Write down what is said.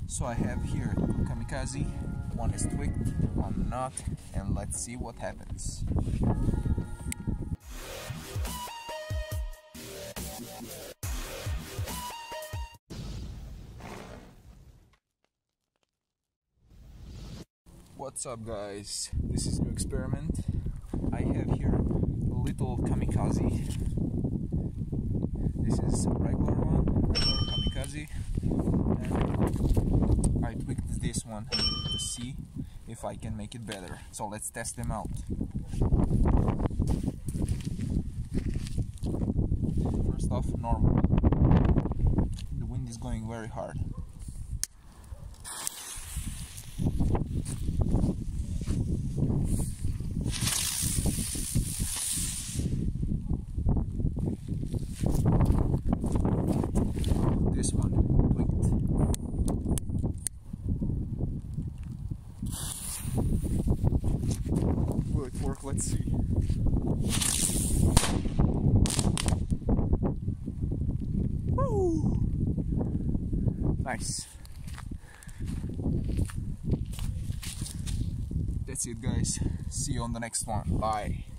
So I have here two kamikaze, one is tweaked, one not, and let's see what happens. What's up guys, this is new experiment. I have here a little kamikaze. This is a regular one, regular kamikaze, and I tweaked this one to see if I can make it better. So let's test them out. First off, normal. The wind is going very hard. This one, tweaked. Will it work? Let's see. Woo! Nice. That's it guys. See you on the next one. Bye.